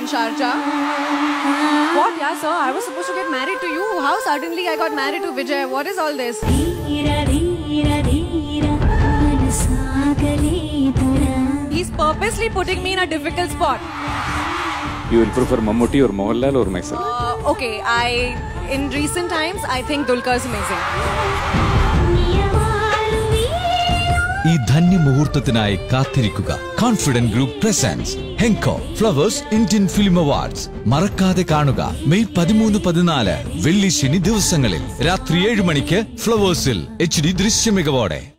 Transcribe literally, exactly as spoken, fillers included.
in Sharjah. What? Yeah, sir. I was supposed to get married to you. How suddenly I got married to Vijay? What is all this? He's purposely putting me in a difficult spot. You will prefer Mammootty or Mohanlal or myself? Uh, okay, I in recent times I think Dulquer is amazing. ഈ ധന്യ മുഹൂർത്തത്തിനായി കാത്തിരിക്കുക. Confident group presents Henko flowers Indian film awards. മറക്കാതെ കാണുക May പതിമൂന്ന് പതിനാല് വെള്ളി ശനി ദിവസങ്ങളിൽ രാത്രി ഏഴ് മണിക്ക് ഫ്ലവേഴ്സിൽ എച്ച് ഡി ദൃശ്യമികവോടെ.